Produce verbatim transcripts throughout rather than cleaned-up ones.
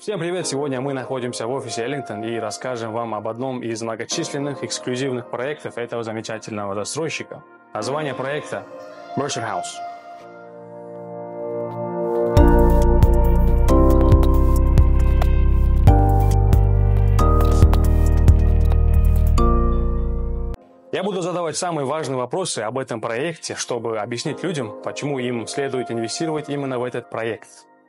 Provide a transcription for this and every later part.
Всем привет! Сегодня мы находимся в офисе Ellington и расскажем вам об одном из многочисленных эксклюзивных проектов этого замечательного застройщика. Название проекта Mercer House. Я буду задавать самые важные вопросы об этом проекте, чтобы объяснить людям, почему им следует инвестировать именно в этот проект.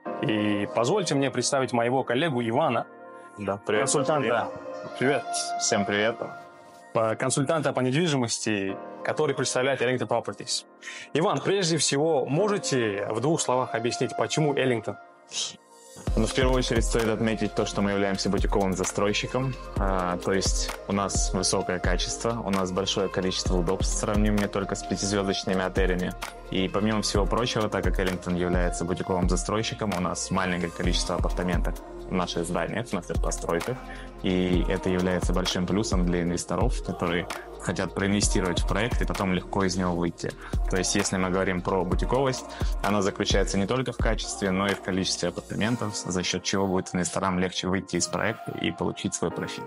И позвольте мне представить моего коллегу Ивана, да, привет, консультанта. Привет. Всем привет. Консультанта по недвижимости, который представляет Ellington Properties. Иван, прежде всего, можете в двух словах объяснить, почему Ellington? Ну, в первую очередь стоит отметить то, что мы являемся бутиковым застройщиком, а, то есть у нас высокое качество, у нас большое количество удобств, сравним не только с пятизвездочными отелями. И помимо всего прочего, так как Ellington является бутиковым застройщиком, у нас маленькое количество апартаментов в наших зданиях, в наших постройках, и это является большим плюсом для инвесторов, которые хотят проинвестировать в проект и потом легко из него выйти. То есть, если мы говорим про бутиковость, она заключается не только в качестве, но и в количестве апартаментов, за счет чего будет инвесторам легче выйти из проекта и получить свой профит.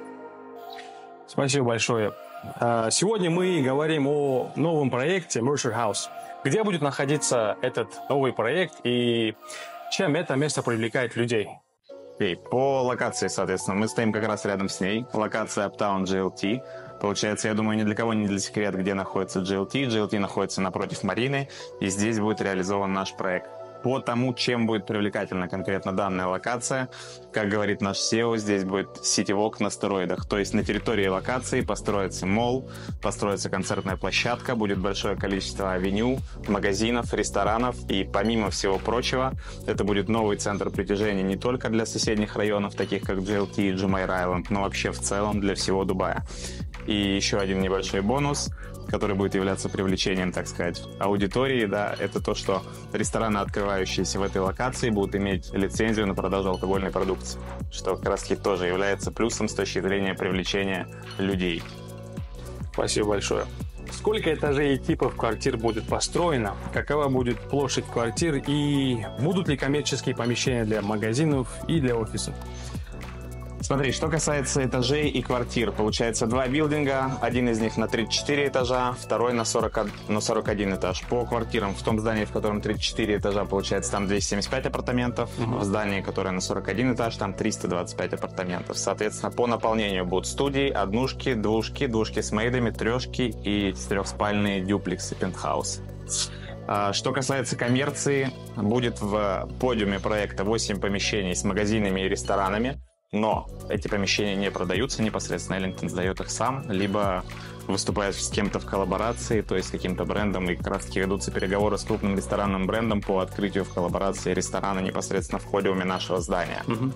Спасибо большое. Сегодня мы говорим о новом проекте Mercer House. Где будет находиться этот новый проект и чем это место привлекает людей? Okay. По локации, соответственно, мы стоим как раз рядом с ней. Локация Uptown джи эл ти. Получается, я думаю, ни для кого не для секрет, где находится джи эл ти. джи эл ти находится напротив Марины, и здесь будет реализован наш проект. По тому, чем будет привлекательна конкретно данная локация, как говорит наш сео, здесь будет City Walk на стероидах. То есть на территории локации построится молл, построится концертная площадка, будет большое количество авеню, магазинов, ресторанов. И помимо всего прочего, это будет новый центр притяжения не только для соседних районов, таких как джи эл ти и Jumeirah Island, но вообще в целом для всего Дубая. И еще один небольшой бонус, который будет являться привлечением, так сказать, аудитории, да, это то, что рестораны, открывающиеся в этой локации, будут иметь лицензию на продажу алкогольной продукции, что как раз таки тоже является плюсом с точки зрения привлечения людей. Спасибо большое. Сколько этажей и типов квартир будет построено? Какова будет площадь квартир? И будут ли коммерческие помещения для магазинов и для офисов? Смотри, что касается этажей и квартир, получается два билдинга, один из них на тридцать четыре этажа, второй на сорок, на сорок один этаж. По квартирам в том здании, в котором тридцать четыре этажа, получается там двести семьдесят пять апартаментов, uh-huh. В здании, которое на сорок один этаж, там триста двадцать пять апартаментов. Соответственно, по наполнению будут студии, однушки, двушки, двушки с мейдами, трешки и четырехспальные дюплексы, пентхаусы. Что касается коммерции, будет в подиуме проекта восемь помещений с магазинами и ресторанами. Но эти помещения не продаются непосредственно, Ellington сдает их сам, либо выступает с кем-то в коллаборации, то есть с каким-то брендом, и как раз таки ведутся переговоры с крупным ресторанным брендом по открытию в коллаборации ресторана непосредственно в подиуме нашего здания. Угу.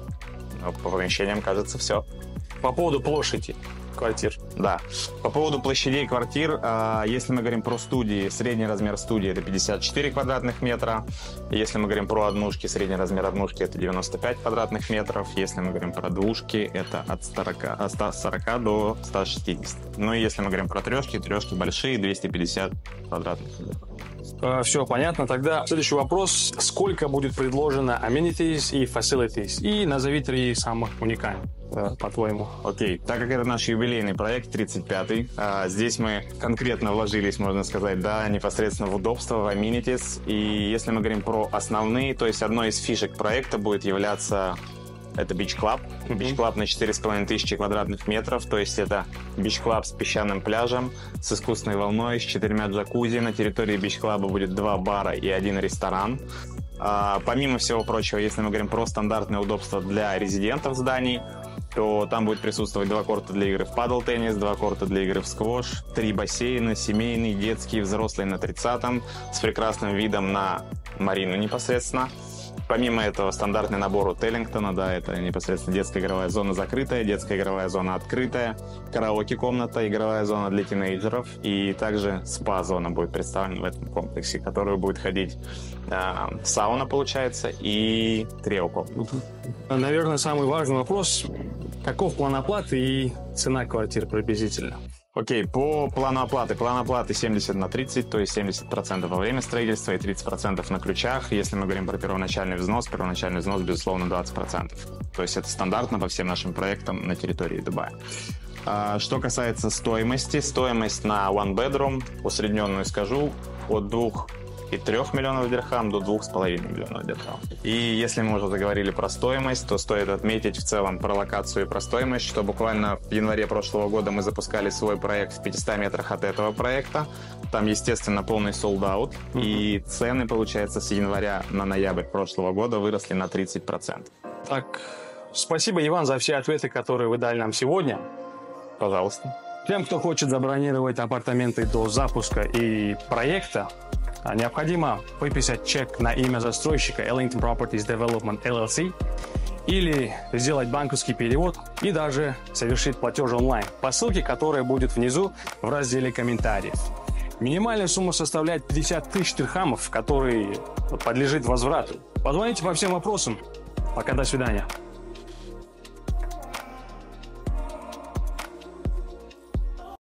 Но по помещениям, кажется, все. По поводу площади квартир. Да. По поводу площадей квартир, если мы говорим про студии, средний размер студии это пятьдесят четыре квадратных метра. Если мы говорим про однушки, средний размер однушки это девяносто пять квадратных метров. Если мы говорим про двушки, это от ста сорока до ста шестидесяти. Ну и если мы говорим про трешки, трешки большие, двести пятьдесят квадратных метров. Все понятно. Тогда следующий вопрос. Сколько будет предложено amenities и facilities? И назови три самых уникальных, по-твоему. Окей. Так как это наш юбилейный проект, тридцать пятый, здесь мы конкретно вложились, можно сказать, да, непосредственно в удобство, в amenities. И если мы говорим про основные, то есть одной из фишек проекта будет являться это Beach Club. Mm-hmm. Beach Club на четыре с половиной тысячи квадратных метров, то есть это Beach Club с песчаным пляжем, с искусственной волной, с четырьмя джакузи. На территории Beach Club будет два бара и один ресторан. А, помимо всего прочего, если мы говорим про стандартные удобства для резидентов зданий, то там будет присутствовать два корта для игры в падл-теннис, два корта для игры в сквош, три бассейна, семейный, детский, взрослый на тридцатом, с прекрасным видом на Марину непосредственно. Помимо этого, стандартный набор от Ellington, да, это непосредственно детская игровая зона закрытая, детская игровая зона открытая, караоке-комната, игровая зона для тинейджеров, и также спа-зона будет представлена в этом комплексе, в которую будет ходить э, сауна, получается, и трио-комната. Наверное, самый важный вопрос, каков план оплаты и цена квартир приблизительно? Окей, по плану оплаты. План оплаты семьдесят на тридцать, то есть семьдесят процентов во время строительства и тридцать процентов на ключах. Если мы говорим про первоначальный взнос, первоначальный взнос, безусловно, двадцать процентов. То есть это стандартно по всем нашим проектам на территории Дубая. Что касается стоимости, стоимость на one bedroom, усредненную скажу, от двух и трёх миллионов дирхам до двух с половиной миллионов дирхам. И если мы уже заговорили про стоимость, то стоит отметить в целом про локацию и про стоимость, что буквально в январе прошлого года мы запускали свой проект в пятистах метрах от этого проекта. Там, естественно, полный sold-out. Mm-hmm. И цены, получается, с января на ноябрь прошлого года выросли на тридцать процентов. Так, спасибо, Иван, за все ответы, которые вы дали нам сегодня. Пожалуйста. Тем, кто хочет забронировать апартаменты до запуска и проекта, необходимо выписать чек на имя застройщика Ellington Properties Development эл эл си или сделать банковский перевод и даже совершить платеж онлайн по ссылке, которая будет внизу в разделе комментариев. Минимальная сумма составляет пятьдесят тысяч дирхамов, который подлежит возврату. Позвоните по всем вопросам. Пока, до свидания.